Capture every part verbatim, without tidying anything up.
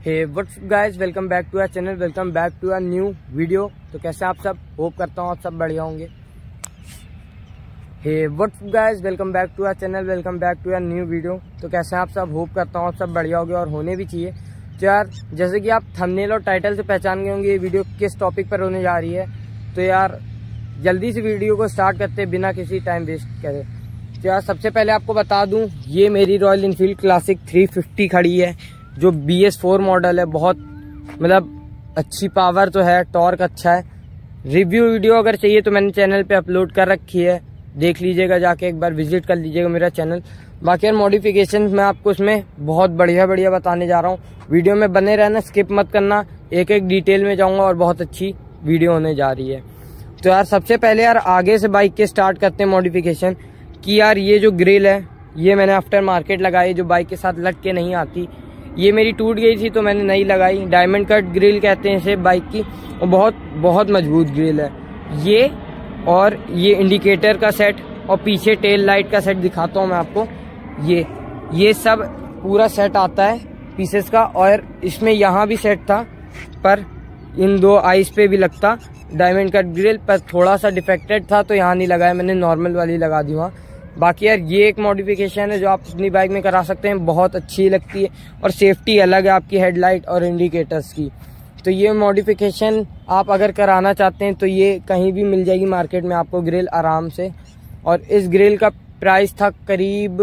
Hey what's guys, welcome back to our channel, welcome back to our new video. तो कैसे आप सब, hope करता हूँ आप सब बढ़िया होंगे। Hey what's guys, welcome back to our channel, welcome back to our new video. तो कैसे आप सब, होप करता हूँ आप सब बढ़िया होंगे और होने भी चाहिए। तो यार, जैसे कि आप थंबनेल और टाइटल से पहचान गए होंगे ये वीडियो किस टॉपिक पर होने जा रही है। तो यार जल्दी से वीडियो को स्टार्ट करते बिना किसी टाइम वेस्ट करे। तो यार सबसे पहले आपको बता दूं, ये मेरी Royal Enfield Classic three fifty खड़ी है जो बी एस फोर मॉडल है। बहुत मतलब अच्छी पावर तो है, टॉर्क अच्छा है। रिव्यू वीडियो अगर चाहिए तो मैंने चैनल पे अपलोड कर रखी है, देख लीजिएगा, जाके एक बार विजिट कर लीजिएगा मेरा चैनल। बाकी यार मॉडिफिकेशन मैं आपको इसमें बहुत बढ़िया बढ़िया बताने जा रहा हूँ। वीडियो में बने रहना, स्किप मत करना, एक एक डिटेल में जाऊँगा और बहुत अच्छी वीडियो होने जा रही है। तो यार सबसे पहले यार आगे से बाइक के स्टार्ट करते हैं मॉडिफिकेशन कि यार ये जो ग्रिल है ये मैंने आफ्टर मार्केट लगाई, जो बाइक के साथ लग के नहीं आती। ये मेरी टूट गई थी तो मैंने नहीं लगाई। डायमंड कट ग्रिल कहते हैं इसे बाइक की, और बहुत बहुत मजबूत ग्रिल है ये। और ये इंडिकेटर का सेट और पीछे टेल लाइट का सेट दिखाता हूँ मैं आपको। ये ये सब पूरा सेट आता है पीसेस का, और इसमें यहाँ भी सेट था पर इन दो आइस पे भी लगता डायमंड कट ग्रिल, पर थोड़ा सा डिफेक्टेड था तो यहाँ नहीं लगाया मैंने, नॉर्मल वाली लगा दी वहाँ। बाकी यार ये एक मॉडिफिकेशन है जो आप अपनी बाइक में करा सकते हैं, बहुत अच्छी लगती है और सेफ्टी अलग है आपकी हेडलाइट और इंडिकेटर्स की। तो ये मॉडिफिकेशन आप अगर कराना चाहते हैं तो ये कहीं भी मिल जाएगी मार्केट में आपको ग्रिल आराम से। और इस ग्रिल का प्राइस था करीब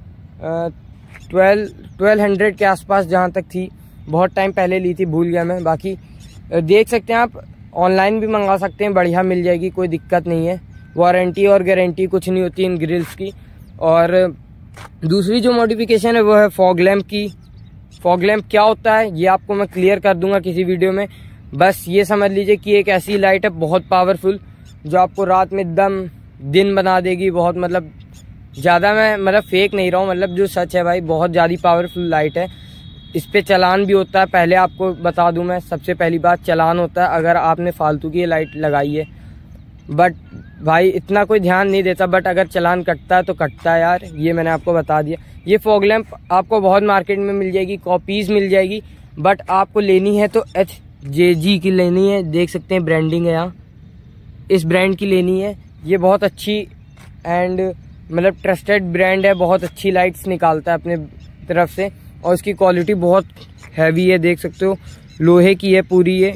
ट्वेल्व ट्वेल्व हंड्रेड के आसपास, जहाँ तक थी। बहुत टाइम पहले ली थी, भूल गया मैं। बाकी देख सकते हैं आप, ऑनलाइन भी मंगा सकते हैं, बढ़िया मिल जाएगी, कोई दिक्कत नहीं है। वारंटी और गारंटी कुछ नहीं होती इन ग्रिल्स की। और दूसरी जो मॉडिफिकेशन है वो है फॉग लैम्प की। फॉग लैम्प क्या होता है ये आपको मैं क्लियर कर दूंगा किसी वीडियो में। बस ये समझ लीजिए कि एक ऐसी लाइट है बहुत पावरफुल जो आपको रात में एकदम दिन बना देगी। बहुत मतलब ज़्यादा मैं मतलब फेक नहीं रहा हूँ, मतलब जो सच है भाई, बहुत ज़्यादा पावरफुल लाइट है। इस पे चलान भी होता है, पहले आपको बता दूं मैं, सबसे पहली बात चलान होता है अगर आपने फालतू की लाइट लगाई है। बट भाई इतना कोई ध्यान नहीं देता, बट अगर चलान कटता है तो कटता है यार, ये मैंने आपको बता दिया। ये फॉग लैंप आपको बहुत मार्केट में मिल जाएगी, कॉपीज मिल जाएगी, बट आपको लेनी है तो एच जे जी की लेनी है। देख सकते हैं ब्रांडिंग है यहाँ, इस ब्रांड की लेनी है। ये बहुत अच्छी एंड मतलब ट्रस्टेड ब्रांड है, बहुत अच्छी लाइट्स निकालता है अपने तरफ से, और इसकी क्वालिटी बहुत हैवी है। देख सकते हो लोहे की है पूरी, ये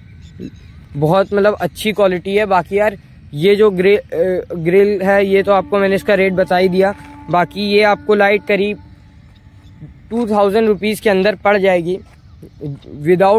बहुत मतलब अच्छी क्वालिटी है। बाकी यार ये जो ग्रिल ग्रिल है ये तो आपको मैंने इसका रेट बता ही दिया। बाकी ये आपको लाइट करीब टू थाउजेंड रुपीज़ के अंदर पड़ जाएगी विदाउट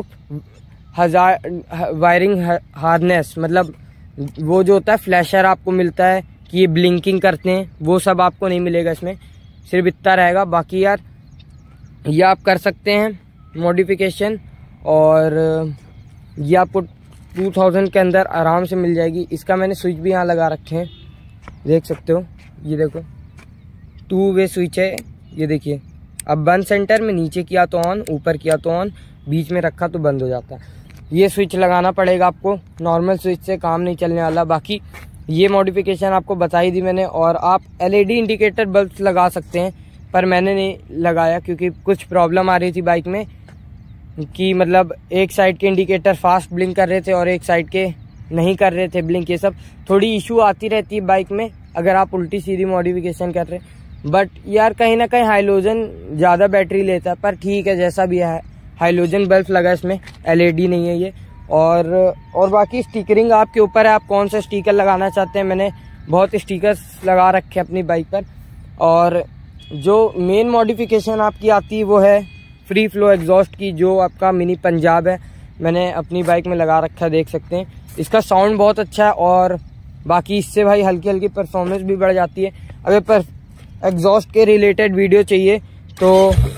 हजार वायरिंग हार्नेस। मतलब वो जो होता है फ्लैशर आपको मिलता है कि ये ब्लिंकिंग करते हैं, वो सब आपको नहीं मिलेगा इसमें, सिर्फ इतना रहेगा। बाकी यार ये आप कर सकते हैं मॉडिफिकेशन, और ये आपको टू थाउजेंड के अंदर आराम से मिल जाएगी। इसका मैंने स्विच भी यहाँ लगा रखे हैं, देख सकते हो। ये देखो टू वे स्विच है, ये देखिए। अब बंद सेंटर में, नीचे किया तो ऑन, ऊपर किया तो ऑन, बीच में रखा तो बंद हो जाता है। ये स्विच लगाना पड़ेगा आपको, नॉर्मल स्विच से काम नहीं चलने वाला। बाकी ये मॉडिफिकेशन आपको बता ही दी मैंने। और आप L E D indicator bulb लगा सकते हैं, पर मैंने नहीं लगाया क्योंकि कुछ प्रॉब्लम आ रही थी बाइक में कि मतलब एक साइड के इंडिकेटर फास्ट ब्लिंक कर रहे थे और एक साइड के नहीं कर रहे थे ब्लिंक। ये सब थोड़ी इशू आती रहती है बाइक में अगर आप उल्टी सीधी मॉडिफिकेशन कर रहे हैं। बट यार कहीं ना कहीं हाइलोजन ज़्यादा बैटरी लेता है, पर ठीक है जैसा भी है। हाइलोजन बल्ब लगा इसमें, एल ई डी नहीं है ये। और और बाकी स्टिकरिंग आपके ऊपर है, आप कौन सा स्टिकर लगाना चाहते हैं। मैंने बहुत स्टिकर्स लगा रखे अपनी बाइक पर। और जो मेन मॉडिफिकेशन आपकी आती है वो है फ्री फ्लो एग्जॉस्ट की, जो आपका मिनी पंजाब है, मैंने अपनी बाइक में लगा रखा है, देख सकते हैं। इसका साउंड बहुत अच्छा है, और बाकी इससे भाई हल्की हल्की परफॉर्मेंस भी बढ़ जाती है। अगर पर एग्जॉस्ट के रिलेटेड वीडियो चाहिए तो,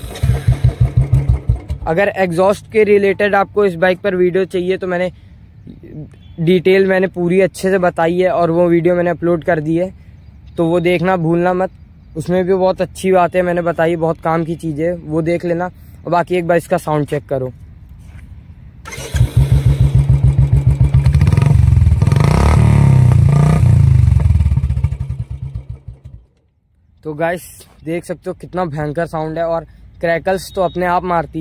अगर एग्जॉस्ट के रिलेटेड आपको इस बाइक पर वीडियो चाहिए तो मैंने डिटेल मैंने पूरी अच्छे से बताई है, और वो वीडियो मैंने अपलोड कर दी है, तो वो देखना भूलना मत। उसमें भी बहुत अच्छी बातें मैंने बताई, बहुत काम की चीज़ें, वो देख लेना। और बाकी एक बार इसका साउंड चेक करो। तो गाइस देख सकते हो कितना भयंकर साउंड है, और क्रैकल्स तो अपने आप मारती है।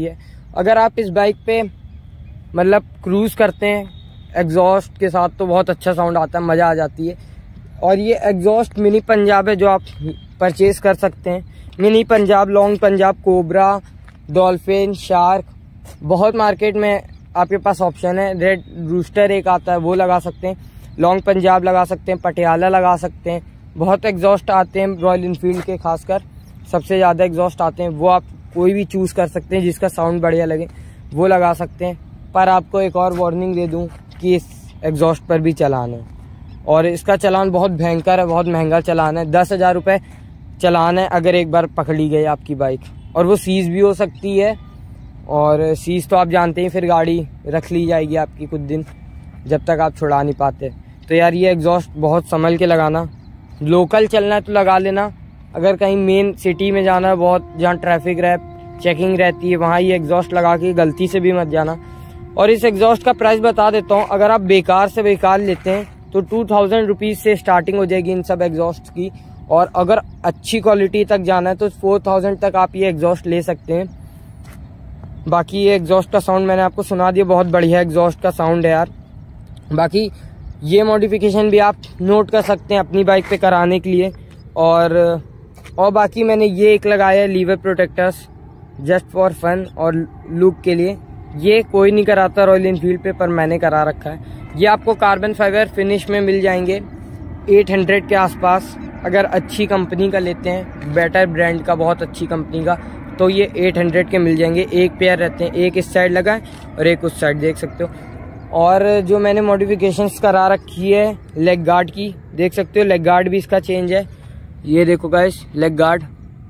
अगर आप इस बाइक पे मतलब क्रूज़ करते हैं एग्जॉस्ट के साथ तो बहुत अच्छा साउंड आता है, मज़ा आ जाती है। और ये एग्जॉस्ट मिनी पंजाब है जो आप परचेज़ कर सकते हैं। Mini Punjab, long Punjab, cobra, dolphin, shark, बहुत मार्केट में आपके पास ऑप्शन है। रेड रूस्टर एक आता है वो लगा सकते हैं, लॉन्ग पंजाब लगा सकते हैं, पटियाला लगा सकते हैं। बहुत एग्जॉस्ट आते हैं रॉयल इनफील्ड के, खासकर सबसे ज़्यादा एग्जॉस्ट आते हैं। वो आप कोई भी चूज़ कर सकते हैं जिसका साउंड बढ़िया लगे वो लगा सकते हैं। पर आपको एक और वार्निंग दे दूं कि इस एग्जॉस्ट पर भी चलान है और इसका चलान बहुत भयंकर है, बहुत महंगा चलान है। दस हज़ार रुपये चलान है अगर एक बार पकड़ी गई आपकी बाइक, और वो सीज भी हो सकती है। और सीज तो आप जानते हैं, फिर गाड़ी रख ली जाएगी आपकी कुछ दिन जब तक आप छुड़ा नहीं पाते। तो यार ये एग्जॉस्ट बहुत संभल के लगाना। लोकल चलना है तो लगा लेना, अगर कहीं मेन सिटी में जाना है बहुत, जहाँ ट्रैफिक रह चेकिंग रहती है, वहाँ ये एग्जॉस्ट लगा के गलती से भी मत जाना। और इस एग्जॉस्ट का प्राइस बता देता हूँ, अगर आप बेकार से बेकार लेते हैं तो टू थाउजेंड रुपीज़ से स्टार्टिंग हो जाएगी इन सब एग्जॉस्ट की। और अगर अच्छी क्वालिटी तक जाना है तो फोर थाउजेंड तक आप ये एग्जॉस्ट ले सकते हैं। बाकी ये एग्जॉस्ट का साउंड मैंने आपको सुना दिया, बहुत बढ़िया एग्जॉस्ट का साउंड है यार। बाकी ये मॉडिफिकेशन भी आप नोट कर सकते हैं अपनी बाइक पे कराने के लिए। और और बाकी मैंने ये एक लगाया है lever protectors, just for fun और लुक के लिए। ये कोई नहीं कराता रॉयल इनफील्ड पे, पर मैंने करा रखा है। ये आपको कार्बन फाइबर फिनिश में मिल जाएंगे आठ सौ के आसपास। अगर अच्छी कंपनी का लेते हैं, बेटर ब्रांड का, बहुत अच्छी कंपनी का, तो ये आठ सौ के मिल जाएंगे। एक पेयर रहते हैं, एक इस साइड लगा है और एक उस साइड, देख सकते हो। और जो मैंने मॉडिफिकेशंस करा रखी है लेग गार्ड की, देख सकते हो, लेग गार्ड भी इसका चेंज है। ये देखो गाइस, लेग गार्ड,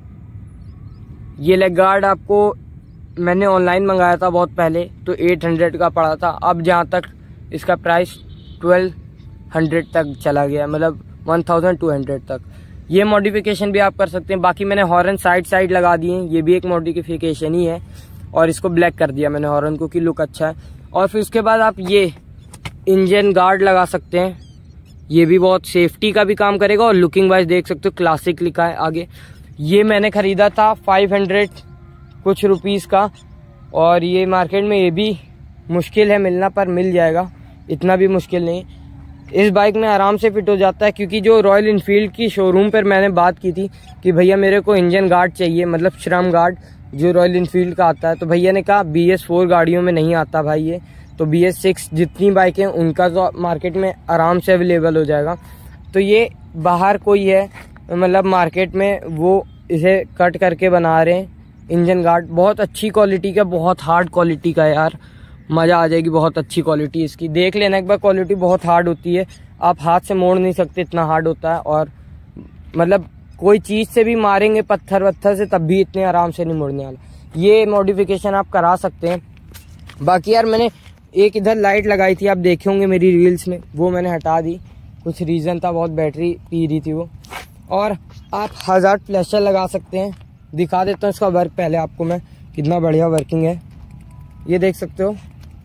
ये लेग गार्ड आपको मैंने ऑनलाइन मंगाया था बहुत पहले, तो आठ सौ का पड़ा था। अब जहाँ तक इसका प्राइस बारह सौ तक चला गया, मतलब बारह सौ तक। ये मॉडिफिकेशन भी आप कर सकते हैं। बाकी मैंने हॉर्न साइड साइड लगा दिए, ये भी एक मॉडिफिकेशन ही है। और इसको ब्लैक कर दिया मैंने हॉर्न को कि लुक अच्छा है। और फिर उसके बाद आप ये इंजन गार्ड लगा सकते हैं, ये भी बहुत सेफ्टी का भी काम करेगा। और लुकिंग वाइज देख सकते हो, क्लासिक लिखा है आगे। ये मैंने खरीदा था फाइव हंड्रेड कुछ रुपीस का, और ये मार्केट में ये भी मुश्किल है मिलना, पर मिल जाएगा, इतना भी मुश्किल नहीं। इस बाइक में आराम से फिट हो जाता है, क्योंकि जो रॉयल इनफील्ड की शोरूम पर मैंने बात की थी कि भैया मेरे को इंजन गार्ड चाहिए, मतलब श्रम गार्ड जो रॉयल इनफील्ड का आता है, तो भैया ने कहा बी एस फोर गाड़ियों में नहीं आता भाई ये, तो बी एस सिक्स जितनी बाइकें उनका तो मार्केट में आराम से अवेलेबल हो जाएगा। तो ये बाहर कोई है मतलब मार्केट में, वो इसे कट करके बना रहे हैं इंजन गार्ड, बहुत अच्छी क्वालिटी का, बहुत हार्ड क्वालिटी का है यार, मज़ा आ जाएगी। बहुत अच्छी क्वालिटी इसकी, देख लेना एक बार, क्वालिटी बहुत हार्ड होती है, आप हाथ से मोड़ नहीं सकते, इतना हार्ड होता है। और मतलब कोई चीज़ से भी मारेंगे, पत्थर वत्थर से, तब भी इतने आराम से नहीं मुड़ने वाला। ये मॉडिफिकेशन आप करा सकते हैं। बाकी यार मैंने एक इधर लाइट लगाई थी, आप देखे होंगे मेरी रील्स में, वो मैंने हटा दी, कुछ रीज़न था, बहुत बैटरी पी रही थी वो। और आप हज़ार्ड फ्लैशर लगा सकते हैं, दिखा देता हूँ इसका वर्क पहले आपको मैं, कितना बढ़िया वर्किंग है। ये देख सकते हो,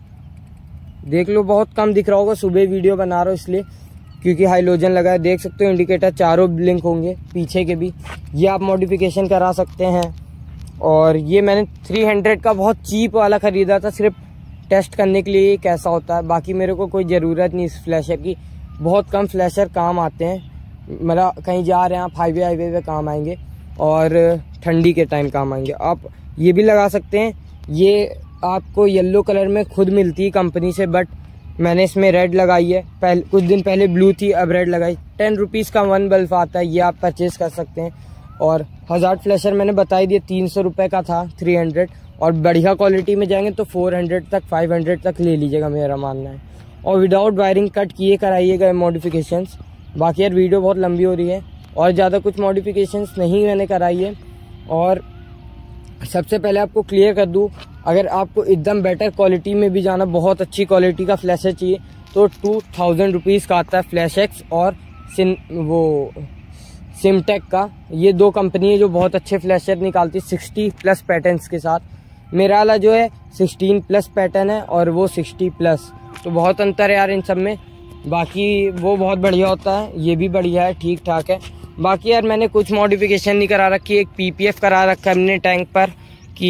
देख लो, बहुत कम दिख रहा होगा, सुबह वीडियो बना रहा हूँ इसलिए, क्योंकि हाइलोजन लगा है। देख सकते हो इंडिकेटर चारों ब्लिंक होंगे, पीछे के भी। ये आप मॉडिफिकेशन करा सकते हैं। और ये मैंने तीन सौ का बहुत चीप वाला ख़रीदा था, सिर्फ टेस्ट करने के लिए कैसा होता है। बाकी मेरे को कोई ज़रूरत नहीं इस फ्लैशर की, बहुत कम फ्लैशर काम आते हैं, मतलब कहीं जा रहे हैं आप, हाईवे हाईवे पे काम आएंगे और ठंडी के टाइम काम आएंगे। आप ये भी लगा सकते हैं, ये आपको येलो कलर में खुद मिलती है कंपनी से, बट मैंने इसमें रेड लगाई है। पहले कुछ दिन पहले ब्लू थी, अब रेड लगाई। टेन रुपीज़ का वन बल्ब आता है, ये आप परचेज़ कर सकते हैं। और हज़ार्ड फ्लैशर मैंने बताई दिया, तीन सौ रुपये का था, थ्री हंड्रेड। और बढ़िया क्वालिटी में जाएंगे तो फोर हंड्रेड तक, फाइव हंड्रेड तक ले लीजिएगा, मेरा मानना है। और विदाउट वायरिंग कट किए कराइएगा मॉडिफिकेशंस। बाकी यार वीडियो बहुत लंबी हो रही है और ज़्यादा कुछ मॉडिफिकेशंस नहीं मैंने कराई है। और सबसे पहले आपको क्लियर कर दूँ, अगर आपको एकदम बेटर क्वालिटी में भी जाना, बहुत अच्छी क्वालिटी का फ्लैशर चाहिए, तो टू थाउजेंड रुपीज़ का आता है फ्लैश एक्स और सिन वो सिमटेक का। ये दो कंपनी है जो बहुत अच्छे फ्लैशर निकालती है, सिक्सटी प्लस पैटर्न्स के साथ। मेरा वाला जो है सिक्सटीन प्लस पैटर्न है और वो सिक्सटी प्लस, तो बहुत अंतर है यार इन सब में। बाकी वो बहुत बढ़िया होता है, ये भी बढ़िया है, ठीक ठाक है। बाकी यार मैंने कुछ मॉडिफिकेशन नहीं करा रखी, एक पीपीएफ करा रखा है हमने टैंक पर कि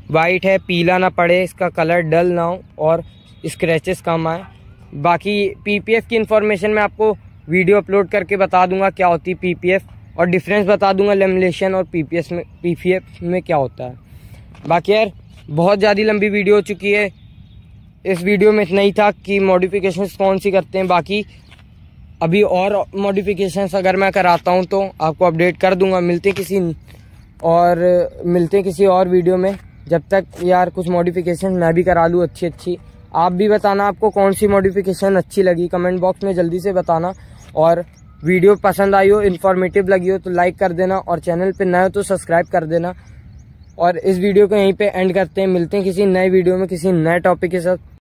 वाइट है, पीला ना पड़े, इसका कलर डल ना हो और स्क्रैचेस कम आए। बाकी पीपीएफ की इन्फॉर्मेशन मैं आपको वीडियो अपलोड करके बता दूंगा क्या होती है पीपीएफ, और डिफरेंस बता दूंगा लेमिनेशन और पीपीएफ में पीपीएफ में क्या होता है। बाकी यार बहुत ज़्यादा लंबी वीडियो हो चुकी है, इस वीडियो में इतना ही था कि मॉडिफिकेशंस कौन सी करते हैं। बाकी अभी और मॉडिफिकेशंस अगर मैं कराता हूं तो आपको अपडेट कर दूंगा। मिलते किसी और मिलते किसी और वीडियो में। जब तक यार कुछ मॉडिफिकेशन मैं भी करा लूँ अच्छी अच्छी। आप भी बताना आपको कौन सी मॉडिफिकेशन अच्छी लगी, कमेंट बॉक्स में जल्दी से बताना। और वीडियो पसंद आई हो, इन्फॉर्मेटिव लगी हो तो लाइक कर देना, और चैनल पे नए हो तो सब्सक्राइब कर देना। और इस वीडियो को यहीं पे एंड करते हैं। मिलते हैं किसी नए वीडियो में किसी नए टॉपिक के साथ।